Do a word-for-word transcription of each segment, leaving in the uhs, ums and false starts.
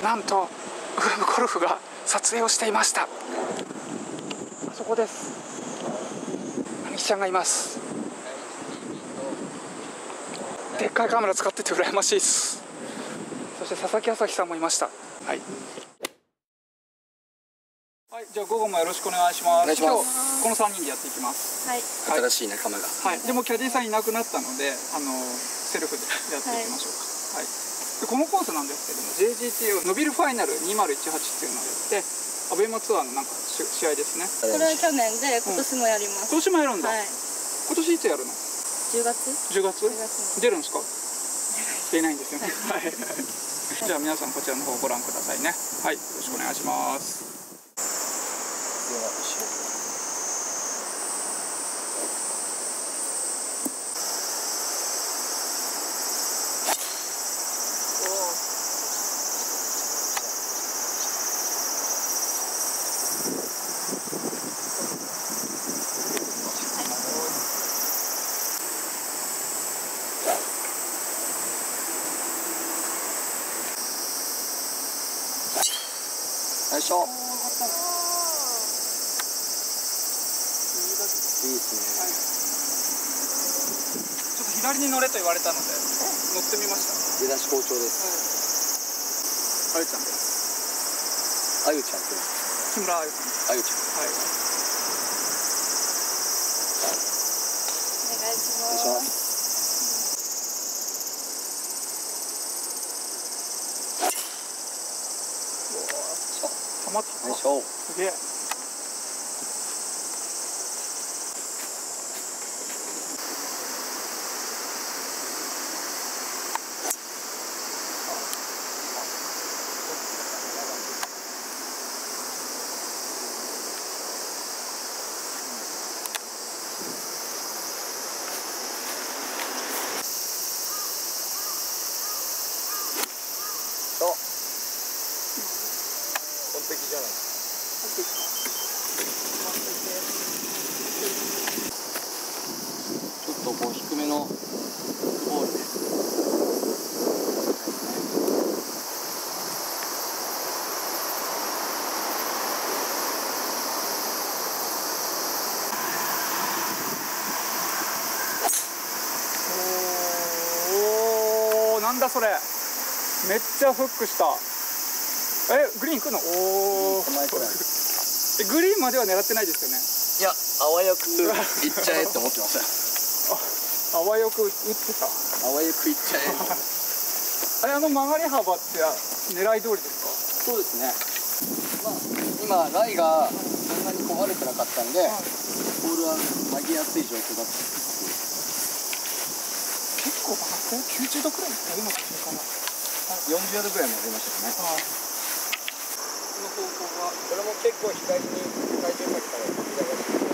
なんとウームゴルフが撮影をしていました。あそこです。並木ちゃんがいます。でっかいカメラ使ってて羨ましいです。そして佐々木朝日さんもいました。はい、はい、じゃあ午後もよろしくお願いします。 お願いします。 今日このさんにんでやっていきます。 はい、 新しい仲間が。 はい、でもキャディーさんいなくなったので、あのセルフでやっていきましょうか。はい、でこのコースなんですけども ジェイジーティー をノビルファイナルにせんじゅうはちっていうのをやって、アベマツアーのなんか試合ですね。 これは去年で今年もやります。 今年もやるんだ。 はい、 今年いつやるの？ じゅうがつ？ じゅうがつ？ じゅうがつ出るんですか？出ないんですよね。はい。じゃあ皆さんこちらの方をご覧くださいね。はい、よろしくお願いします。 最初。いいですちょっと左に乗れと言われたので乗ってみました。 ね。出だし好調です。 あゆちゃんです。 あゆちゃんって。 木村あゆさん。 あゆちゃん。 はい。 お願いしお願いしま。 ますす。 たまった。 最初。 すげえ。 完璧じゃない。ちょっとこう低めのボールで。 おお、なんだそれ。めっちゃフックした。え、グリーン行くの？おお。え、グリーンまでは狙ってないですよね。 いや、あわよくいっちゃえって思ってました。 あ、あわよく打ってた。 あわよくいっちゃえ。 あれ、あの曲がり幅って狙い通りですか？ そうですね。まあ、今ライがそんなにこう悪くなかったんで、ボールは曲げやすい状況だった。 結構曲がってきゅうじゅうどくらいですか？今途中かな。 よんじゅうヤードぐらいまで出ましたよね。 この方向はこれも結構左に体重かけたら左足。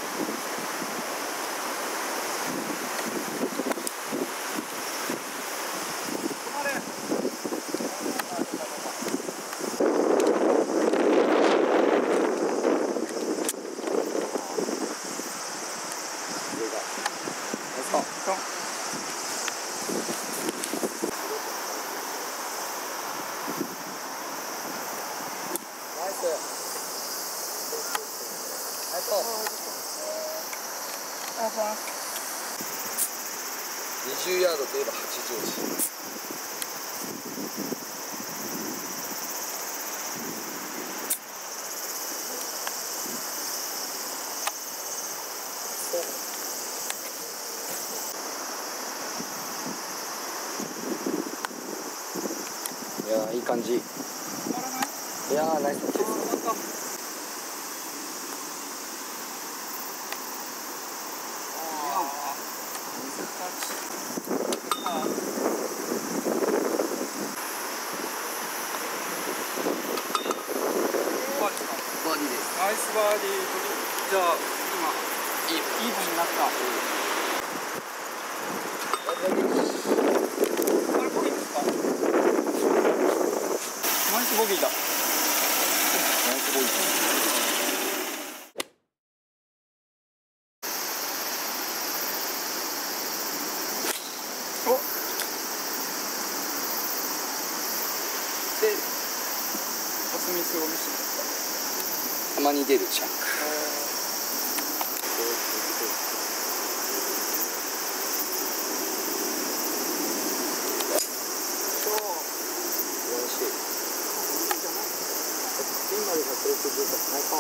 にじゅうヤードといえばはちじゅうです。いやー、いい感じ。いやー、ナイスタッチです。バーディーです。 ナイスバーディー。じゃあ今イーブンになった。あれボギーですか？ナイスボギーだ。 ナイスボギー。 お。セーフ。 ミスを見せてたまに出るチャンク。 ピンまでひゃくろくじゅうかナイスオン。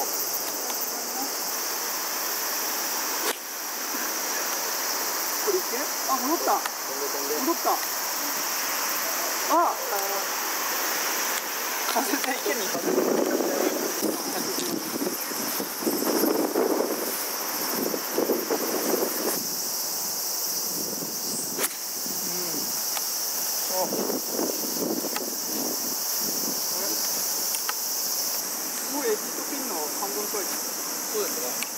これいけ？あ、戻った。戻った。あ、風で池に風で。もうエッジとピンの半分くらいです。そうですね。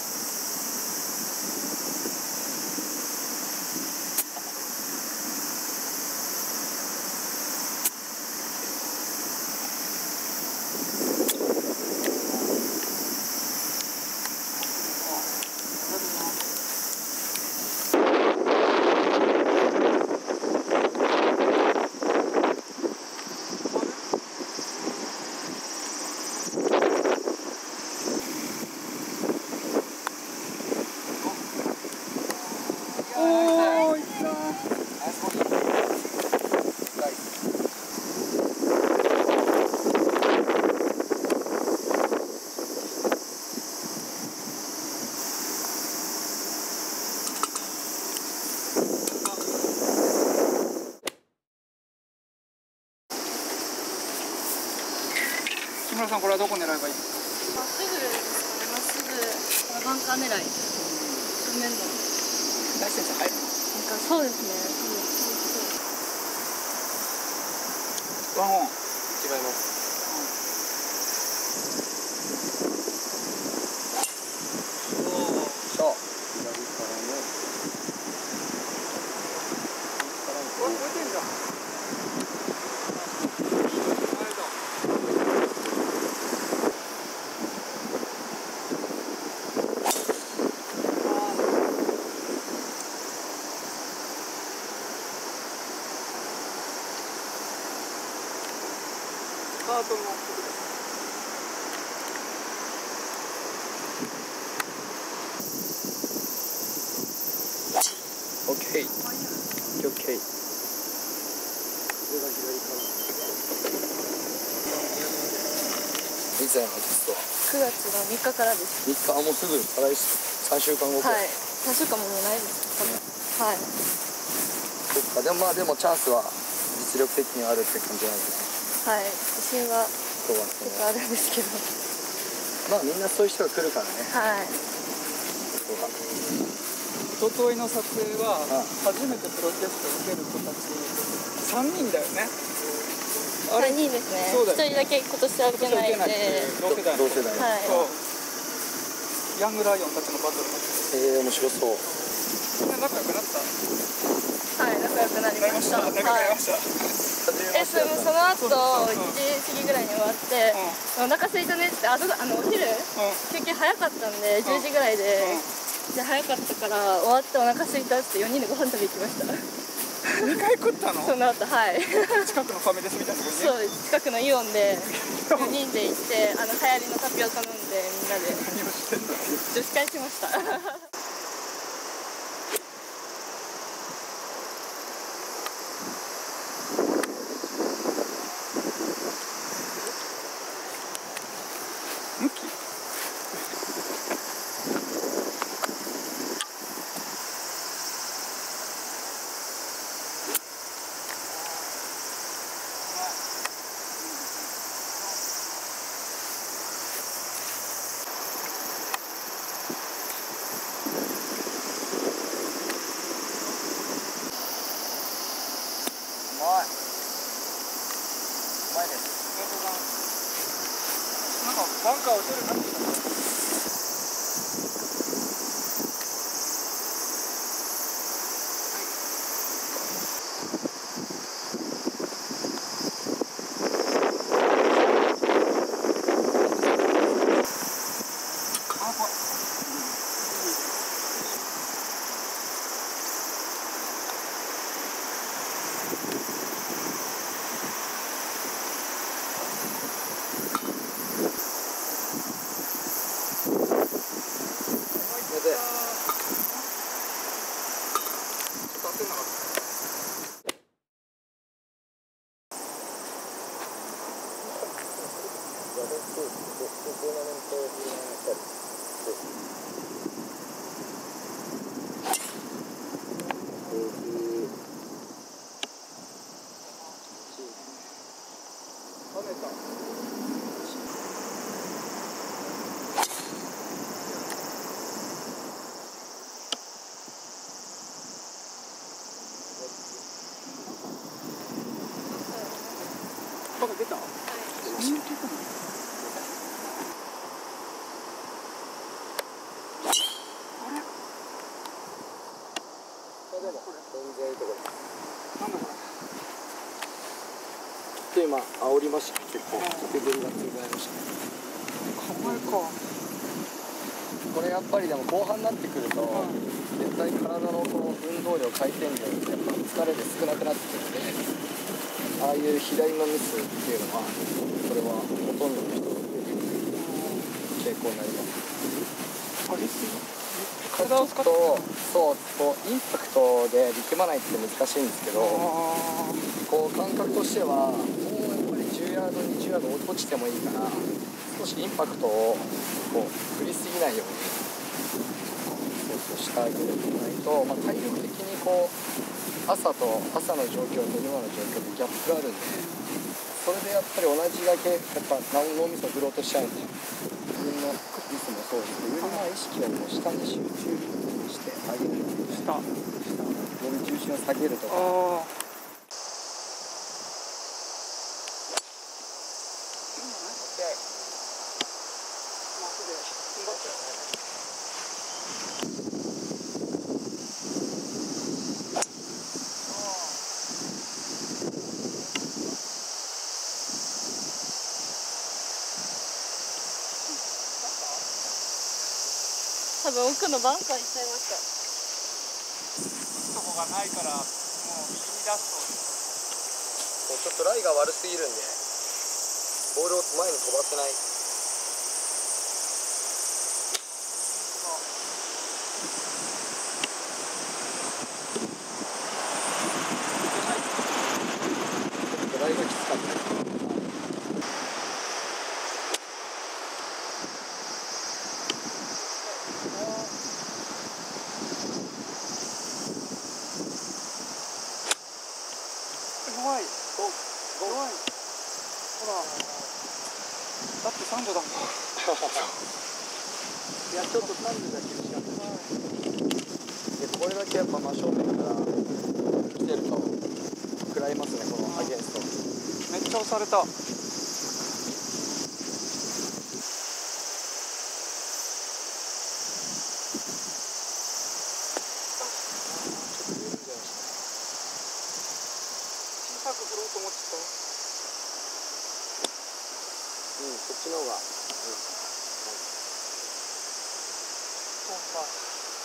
木村さん、これはどこ狙えばいいですか？ まっすぐですかね。まっすぐバンカー狙い。正面の。 大先生入るの？ なんかそうですね。 ワンオン。 違います。そう。左からの。 これ出てんじゃん。スタートのオッケー。オッケー。風が左から。いつやのテストは？ くがつのみっかからです。 みっか、あ、もうすぐ再来さんしゅうかんごくらい。 はい。さんしゅうかんももうないです多分。はい。 そっか、でもまあでもチャンスは実力的にはあるって感じなんですね。 はい。自信は今日は結構あるんですけど。 まあみんなそういう人が来るからね。 はい。 ここが。 一昨日の撮影は初めてプロテストを受ける子たちさんにんだよね。 さんにんですね。 そうだよ。 ひとりだけ今年は受けないで。 同世代。 同世代。 はい。 そう。ヤングライオンたちのバトルだった。 ええー、面白そう。 みんな仲良くなった？ はい、仲良くなりました。 仲良くなりました。 え、そのその後いちじ過ぎぐらいに終わって、お腹空いたねってあとあのお昼休憩早かったんでじゅうじぐらいで、じゃ早かったから終わってお腹空いたってよにんでご飯食べ行きました。 にかい食ったの？ その後はい。 近くのファミレスみたいなところにね。 そうです。近くのイオンでよにんで行ってあの流行りのタピオカ飲んでみんなで何をしてんの？ 女子会しました。 向き？なんかバンカーを出る感じだな。 まだ出た？はい。出たの？あれ？ でも全然いいところ。 なんだこで今煽りました。結構手ぶりが強くなりました。 れ？構えか。 これやっぱりでも後半になってくると、うん、絶対体のこう運動量回転量ってやっぱ疲れで少なくなってくるので、ああいう左のミスっていうのはこれはほとんどの人の傾向になります。 激しい。 体を使ってそうこうインパクトで力まないって難しいんですけど、こう感覚としてはもうやっぱりじゅうヤードにじゅうヤード落ちてもいいから少しインパクトをこう振りすぎないようにそうそうしてあげないと、まあ、体力的にこう朝と朝の状況と今の状況でギャップがあるんで、それでやっぱり同じだけやっぱ脳みそ振ろうとしちゃうんで、自分のミスもそうですけど、上の意識をもう下に集中してあげる。 下下より重心を下げるとか。 多分奥のバンカー行っちゃいました。 とこがないからもう右に出すとちょっとライが悪すぎるんでボールを前に飛ばせない。ライがきつかった。 弱い弱いほらだってさんじょだもんいやちょっとさんじょじゃ厳しかった。でこれだけやっぱ真正面から来てると食らいますね、このアゲンスト。 めっちゃ押された。小さく振ろうと思ってた。 うん、そっちの方が、うん、はい、 そうか。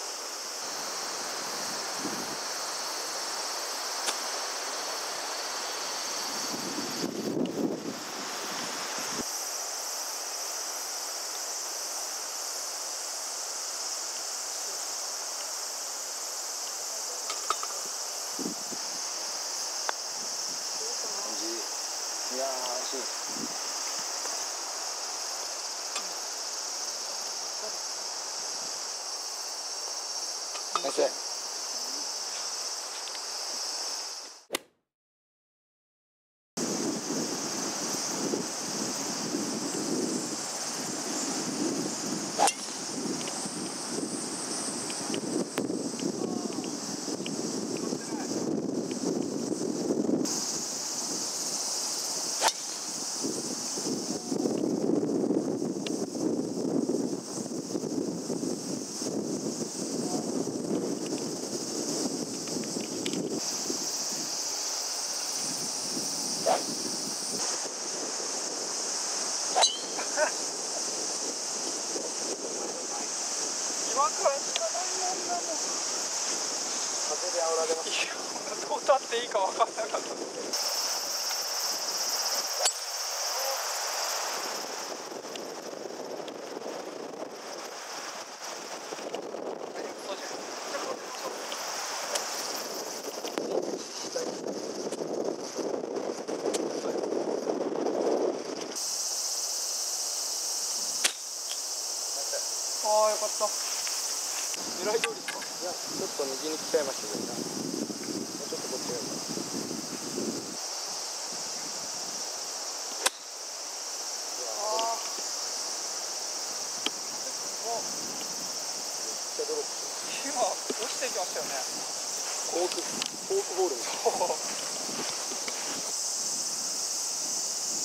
いやー、安心。先生。 今からしかないもんなもん。 風で煽られます。 いや、どう立っていいか分かんなかった。ああ、よかった。狙い通りですか？ いや、ちょっと右に来ちゃいましたけどね。もうちょっとこっちがいいかな。ああ。めっちゃドロップしてる。 今落ちていきましたよね。 フォーク、フォークボールみたいな。 そう。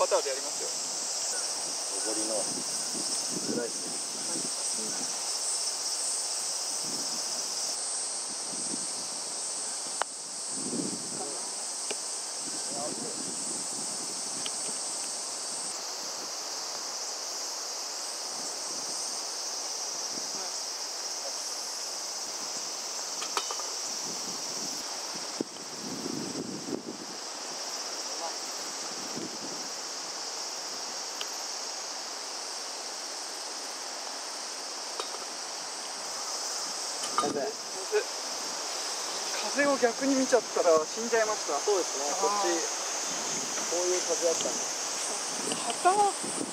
ターでやりますよ。 上りのスライス。 風を逆に見ちゃったら死んじゃいました。 そうですね。こっちこういう風だったんで。 旗